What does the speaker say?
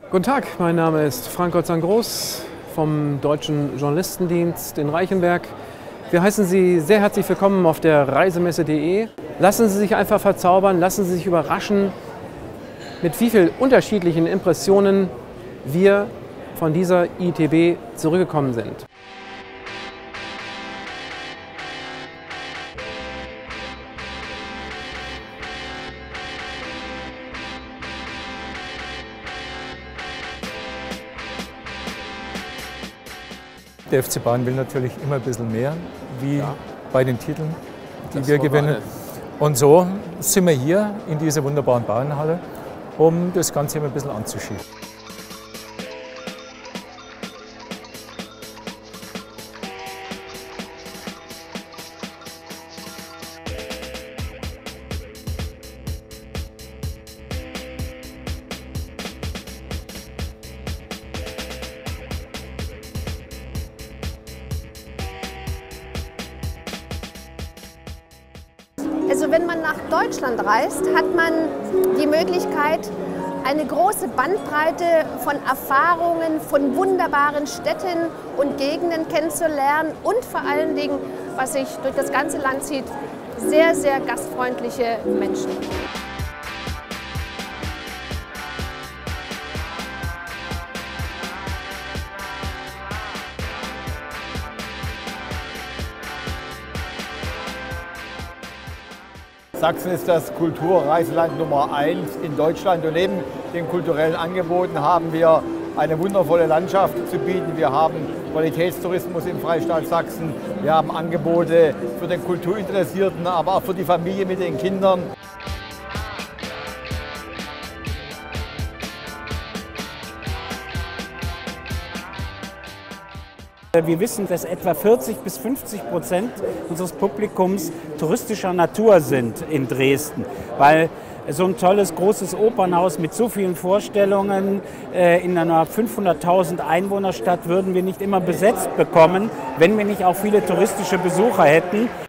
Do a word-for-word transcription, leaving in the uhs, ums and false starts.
Guten Tag, mein Name ist Frank Gottsang-Groß vom Deutschen Journalistendienst in Reichenberg. Wir heißen Sie sehr herzlich willkommen auf der Reisemesse punkt de. Lassen Sie sich einfach verzaubern, lassen Sie sich überraschen, mit wie vielen unterschiedlichen Impressionen wir von dieser I T B zurückgekommen sind. Der F C Bayern will natürlich immer ein bisschen mehr, wie Ja. bei den Titeln, die Das wir wollen wir gewinnen. alle. Und so sind wir hier in dieser wunderbaren Bayernhalle, um das Ganze immer ein bisschen anzuschieben. Also wenn man nach Deutschland reist, hat man die Möglichkeit, eine große Bandbreite von Erfahrungen, von wunderbaren Städten und Gegenden kennenzulernen und vor allen Dingen, was sich durch das ganze Land zieht, sehr, sehr gastfreundliche Menschen. Sachsen ist das Kulturreiseland Nummer eins in Deutschland und neben den kulturellen Angeboten haben wir eine wundervolle Landschaft zu bieten. Wir haben Qualitätstourismus im Freistaat Sachsen, wir haben Angebote für den Kulturinteressierten, aber auch für die Familie mit den Kindern. Wir wissen, dass etwa vierzig bis fünfzig Prozent unseres Publikums touristischer Natur sind in Dresden, weil so ein tolles, großes Opernhaus mit so vielen Vorstellungen äh, in einer fünfhunderttausend Einwohnerstadt würden wir nicht immer besetzt bekommen, wenn wir nicht auch viele touristische Besucher hätten.